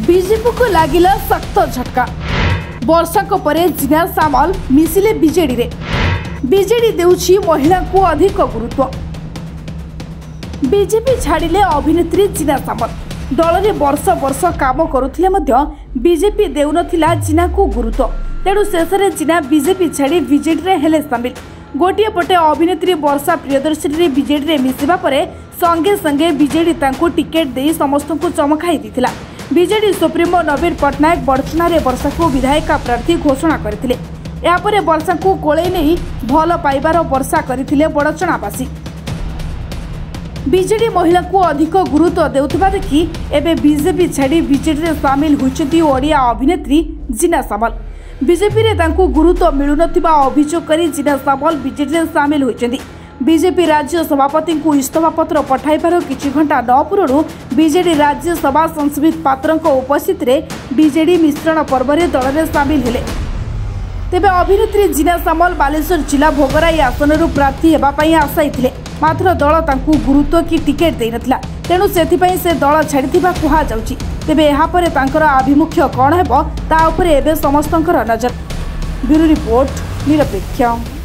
BJP को लागिला सख्त झटका। वर्षक परे जिना सामल मिसिले बीजेडी रे। बीजेडी देउछि महिला को अधिक गुरुत्व। बीजेपी छाड़िले अभिनेत्री जिना सामल। दल रे वर्ष वर्ष काम करुथिले मध्य बीजेपी देउनथिला जिना को गुरुत्व। तेणु शेषरे जिना बीजेपी छाड़ी बीजेडी रे हेले सामिल। गोटे पटे अभिनेत्री वर्षा प्रियदर्शनी रे बीजेडी रे मिसिबा परे संगे संगे बीजेडी तांको टिकेट देई समस्त को चमकाई दिथिला। बीजेडी सुप्रीमो नवीन पट्टनायक बड़चना रे वर्षा को विधायिका प्रार्थी घोषणा करथिले। या परे वर्षा को कोळे नै भल पाइबार वर्षा करथिले बड़चनावासी। बीजेडी महिला को अधिक गुरुत्व देउथबा देखि एबे बीजेपी छाड़ी बीजेडी रे शामिल होइछथि ओडिया अभिनेत्री जिना सामल। बीजेपी रे तांको गुरुत्व मिलुनथिबा अभियोग करी जिना सामल बीजेडी रे शामिल होइछथि। बीजेपी राज्य सभापति को इस्तफा पत्र पठाइबार किछि घंटा न पूर्व बीजेडी राज्य सभा संस्कृत पात्र उपस्थित रे बीजेडी मिश्रण पर्व रे दल रे शामिल हेले। तेबे अभिनेत्री जिना सामल बालेश्वर जिला भोगराई आसन प्रार्थी हेबा पई आशाई थिले। मात्र दल तांकु गुरुत्व की टिकेट देई नथिला। तेणु सेथिपई से दल छाड़िथिबा कुहा जाउछि। तेबे एहा परे तांकर आभिमुख्य कोन हेबो ता उपरे एबे समस्तंकर नजर। ब्यूरो रिपोर्ट निरपेक्ष।